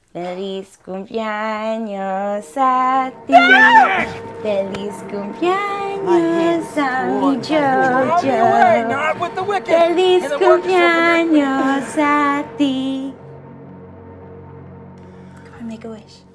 Feliz cumpleaños a ti. Feliz cumpleaños a mi Jojo. Not with the wicked. Feliz And the workers cumpleaños a ti. Come on, make a wish.